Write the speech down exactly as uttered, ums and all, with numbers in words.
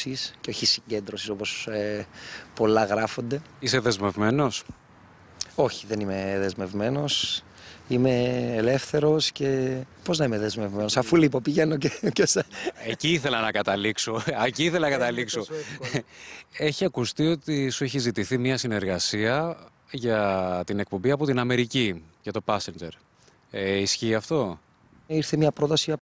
έντασης και όχι συγκέντρωσης όπως ε, πολλά γράφονται. Είσαι δεσμευμένος? Όχι, δεν είμαι δεσμευμένος. Είμαι ελεύθερος και πώς να είμαι δεσμευμένος, αφού λοιπόν πηγαίνω και... και σε... Εκεί ήθελα να καταλήξω. Εκεί ήθελα να καταλήξω. Έχει ακουστεί ότι σου έχει ζητηθεί μια συνεργασία για την εκπομπή από την Αμερική, για το Passenger. Ε, ισχύει αυτό? Ήρθε μια πρόταση